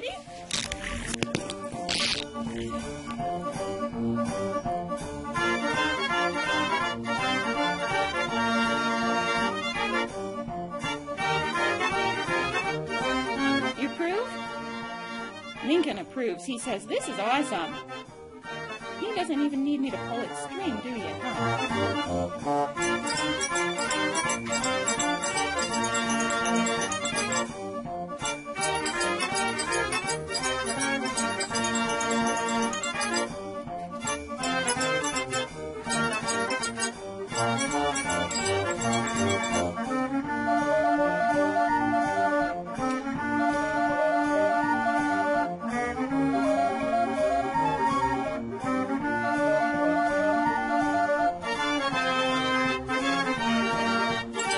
ready? You approve? Lincoln approves. He says, this is awesome. He doesn't even need me to pull its string, do you, huh?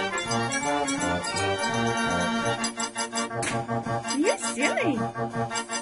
You're silly.